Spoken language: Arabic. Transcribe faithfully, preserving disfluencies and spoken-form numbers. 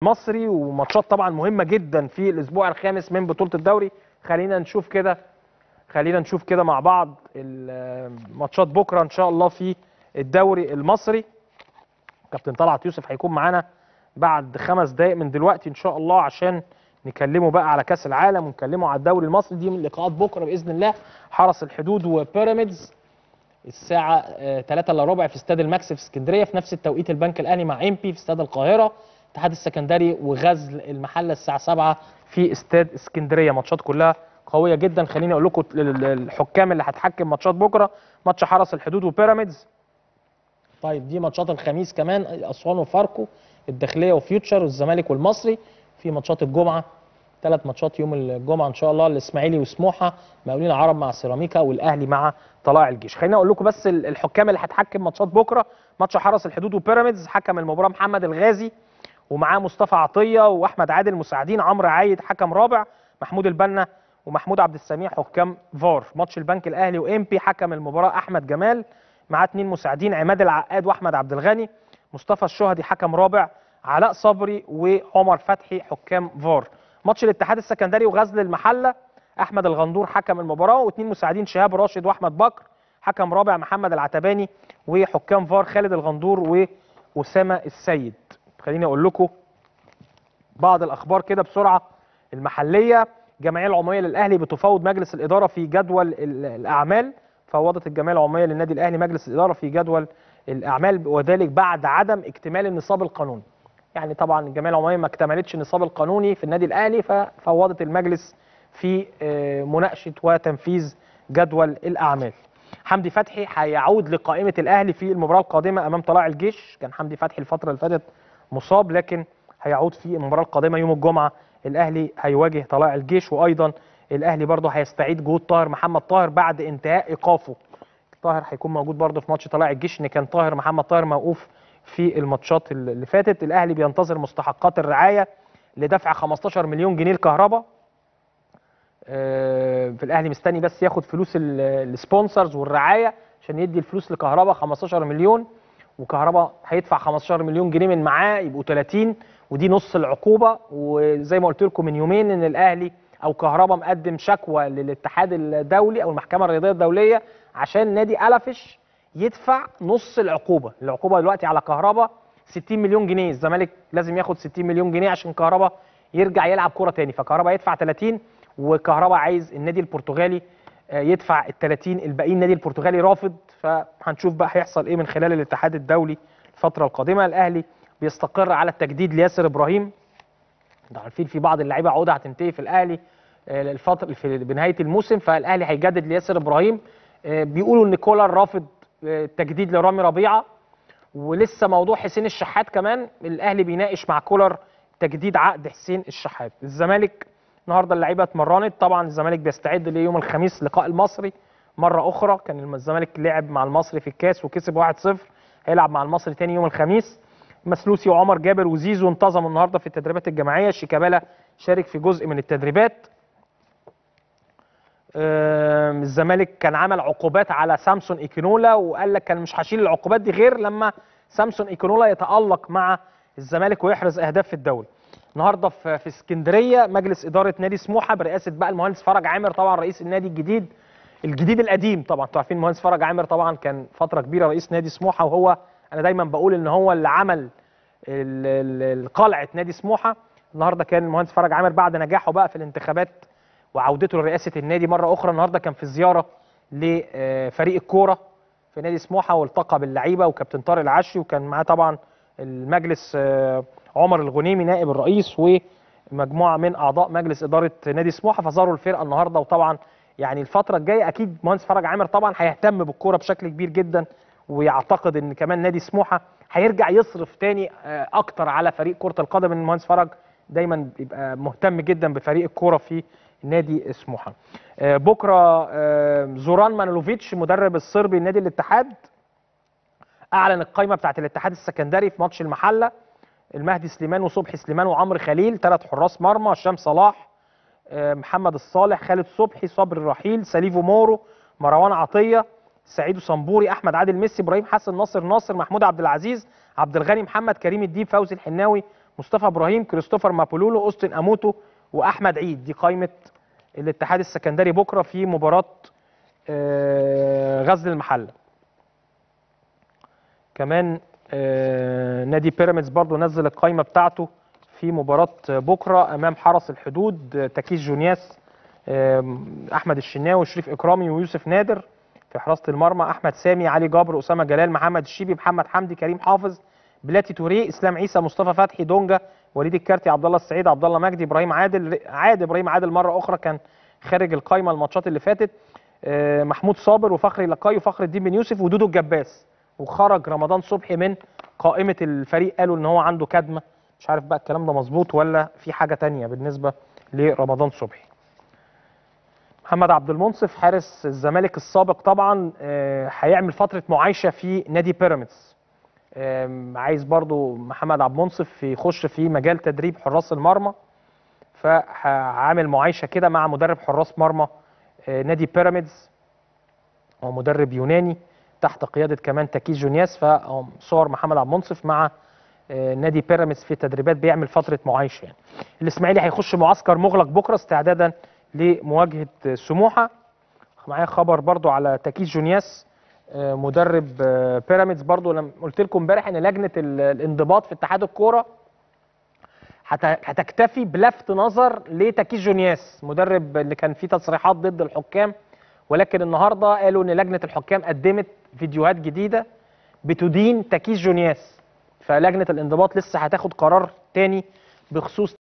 مصري وماتشات طبعا مهمه جدا في الاسبوع الخامس من بطوله الدوري. خلينا نشوف كده خلينا نشوف كده مع بعض الماتشات بكره ان شاء الله في الدوري المصري. كابتن طلعت يوسف هيكون معانا بعد خمس دقائق من دلوقتي ان شاء الله عشان نكلمه بقى على كاس العالم ونكلمه على الدوري المصري. دي من لقاءات بكره باذن الله. حرس الحدود وبيراميدز الساعه ثلاثة الا ربع في استاد الماكس في اسكندريه، في نفس التوقيت البنك الاهلي مع امبي في استاد القاهره، الاتحاد السكندري وغزل المحله الساعه سبعة في استاد اسكندريه. ماتشات كلها قويه جدا. خليني اقول لكم الحكام اللي هتحكم ماتشات بكره. ماتش حرس الحدود وبيراميدز. طيب دي ماتشات الخميس كمان، اسوان وفاركو، الداخليه وفيوتشر والزمالك والمصري. في ماتشات الجمعه ثلاث ماتشات يوم الجمعه ان شاء الله، الاسماعيلي وسموحه، مقاولين العرب مع سيراميكا، والاهلي مع طلائع الجيش. خليني اقول لكم بس الحكام اللي هتحكم ماتشات بكره. ماتش حرس الحدود وبيراميدز حكم المباراه محمد الغازي ومعاه مصطفى عطيه واحمد عادل مساعدين، عمرو عايد حكم رابع، محمود البنا ومحمود عبد السميع حكام فار. ماتش البنك الاهلي وامبي حكم المباراه احمد جمال، معاه اثنين مساعدين، عماد العقاد واحمد عبد الغني، مصطفى الشهدي حكم رابع، علاء صبري وعمر فتحي حكام فار. ماتش الاتحاد السكندري وغزل المحله احمد الغندور حكم المباراه، واثنين مساعدين شهاب راشد واحمد بكر، حكم رابع محمد العتباني، وحكام فار خالد الغندور واسامه السيد. خليني اقول لكم بعض الاخبار كده بسرعه. المحليه، الجمعيه العموميه للاهلي بتفاوض مجلس الاداره في جدول الاعمال. فوضت الجمعيه العموميه للنادي الاهلي مجلس الاداره في جدول الاعمال، وذلك بعد عدم اكتمال النصاب القانوني. يعني طبعا الجمعيه العموميه ما اكتملتش النصاب القانوني في النادي الاهلي، ففوضت المجلس في مناقشه وتنفيذ جدول الاعمال. حمدي فتحي هيعود لقائمه الاهلي في المباراه القادمه امام طلائع الجيش. كان حمدي فتحي الفتره اللي فاتت مصاب، لكن هيعود في المباراه القادمه يوم الجمعه. الاهلي هيواجه طلائع الجيش، وايضا الاهلي برضه هيستعيد جهود طاهر محمد طاهر بعد انتهاء ايقافه. طاهر هيكون موجود برضه في ماتش طلائع الجيش، ان كان طاهر محمد طاهر موقوف في الماتشات اللي فاتت. الاهلي بينتظر مستحقات الرعايه لدفع خمستاشر مليون جنيه لكهرباء. في الاهلي مستني بس ياخد فلوس السبونسرز والرعايه عشان يدي الفلوس لكهرباء خمستاشر مليون، وكهرباء هيدفع خمستاشر مليون جنيه من معاه يبقوا ثلاثين، ودي نص العقوبه. وزي ما قلت لكم من يومين ان الاهلي او كهرباء مقدم شكوى للاتحاد الدولي او المحكمه الرياضيه الدوليه عشان نادي ألفش يدفع نص العقوبه. العقوبه دلوقتي على كهرباء ستين مليون جنيه، الزمالك لازم ياخد ستين مليون جنيه عشان كهرباء يرجع يلعب كوره تاني، فكهرباء يدفع ثلاثين، وكهرباء عايز النادي البرتغالي يدفع ال ثلاثين الباقيين. النادي البرتغالي رافض، فهنشوف بقى هيحصل ايه من خلال الاتحاد الدولي الفتره القادمه. الاهلي بيستقر على التجديد لياسر ابراهيم. انتوا عارفين في بعض اللعيبه عقودها هتنتهي في الاهلي الفتره في بنهايه الموسم، فالاهلي هيجدد لياسر ابراهيم. بيقولوا ان كولر رافض التجديد لرامي ربيعه، ولسه موضوع حسين الشحات كمان الاهلي بيناقش مع كولر تجديد عقد حسين الشحات. الزمالك النهارده اللعيبه اتمرنت، طبعا الزمالك بيستعد ليوم الخميس لقاء المصري مره اخرى. كان الزمالك لعب مع المصري في الكاس وكسب واحد صفر، هيلعب مع المصري تاني يوم الخميس. مسلوسي وعمر جابر وزيزو انتظموا النهارده في التدريبات الجماعيه. شيكابالا شارك في جزء من التدريبات. الزمالك كان عمل عقوبات على سامسون ايكينولا، وقال لك كان مش هشيل العقوبات دي غير لما سامسون ايكينولا يتألق مع الزمالك ويحرز اهداف في الدوري. النهارده في في اسكندريه مجلس اداره نادي سموحه برئاسه بقى المهندس فرج عامر، طبعا رئيس النادي الجديد الجديد القديم. طبعا انتوا عارفين المهندس فرج عامر طبعا كان فتره كبيره رئيس نادي سموحه، وهو انا دايما بقول ان هو اللي عمل قلعه نادي سموحه. النهارده كان المهندس فرج عامر بعد نجاحه بقى في الانتخابات وعودته لرئاسه النادي مره اخرى، النهارده كان في زياره لفريق الكوره في نادي سموحه، والتقى باللعيبه وكابتن طارق العشري، وكان معاه طبعا المجلس عمر الغنيمي نائب الرئيس ومجموعه من اعضاء مجلس اداره نادي سموحه، فزاروا الفرقه النهارده. وطبعا يعني الفتره الجايه اكيد مهندس فرج عامر طبعا هيهتم بالكوره بشكل كبير جدا، ويعتقد ان كمان نادي سموحه هيرجع يصرف تاني اكتر على فريق كره القدم. ان المهندس فرج دايما بيبقى مهتم جدا بفريق الكوره في نادي سموحه. بكره زوران مانولوفيتش مدرب الصربي لنادي الاتحاد اعلن القائمه بتاعت الاتحاد السكندري في ماتش المحله. المهدي سليمان وصبحي سليمان وعمرو خليل ثلاث حراس مرمى، هشام صلاح، محمد الصالح، خالد صبحي، صبري الرحيل، سليفو مورو، مروان عطيه، سعيد صنبوري، احمد عادل ميسي، ابراهيم حسن، ناصر ناصر، محمود عبد العزيز، عبد الغني محمد، كريم الديب، فوزي الحناوي، مصطفى ابراهيم، كريستوفر مابولولو، اوستن اموتو، واحمد عيد. دي قائمه الاتحاد السكندري بكره في مباراه غزل المحله. كمان نادي بيراميدز برضو نزل القائمه بتاعته في مباراه بكره امام حرس الحدود، تكيس جونياس، احمد الشناوي، شريف اكرامي، ويوسف نادر في حراسه المرمى، احمد سامي، علي جبر، اسامه جلال، محمد الشيبي، محمد حمدي، كريم حافظ، بلاتي توريه، اسلام عيسى، مصطفى فتحي، دونجا، وليد الكارتي، عبد الله السعيد، عبد الله مجدي، ابراهيم عادل. عاد ابراهيم عادل مره اخرى كان خارج القائمه الماتشات اللي فاتت. محمود صابر، وفخري لقاي، وفخر الدين بن يوسف، ودودو الجباس. وخرج رمضان صبحي من قائمه الفريق، قالوا ان هو عنده كدمه. مش عارف بقى الكلام ده مظبوط ولا في حاجه ثانيه بالنسبه لرمضان صبحي. محمد عبد المنصف حارس الزمالك السابق طبعا هيعمل فتره معايشه في نادي بيراميدز. عايز برضو محمد عبد المنصف يخش في مجال تدريب حراس المرمى، فهعمل معايشه كده مع مدرب حراس مرمى نادي بيراميدز، هو مدرب يوناني تحت قياده كمان تكيس جونياس. فصور محمد عبد المنصف مع نادي بيراميدز في تدريبات، بيعمل فتره معايشه يعني. الاسماعيلي هيخش معسكر مغلق بكره استعدادا لمواجهه سموحه. معايا خبر برضو على تكيس جونياس مدرب بيراميدز. برضو لما قلت لكم امبارح ان لجنه الانضباط في اتحاد الكوره هتكتفي بلفت نظر لتكيس جونياس مدرب اللي كان فيه تصريحات ضد الحكام، ولكن النهارده قالوا ان لجنه الحكام قدمت فيديوهات جديده بتدين تكيس جونياس، فلجنه الانضباط لسه هتاخد قرار تاني بخصوص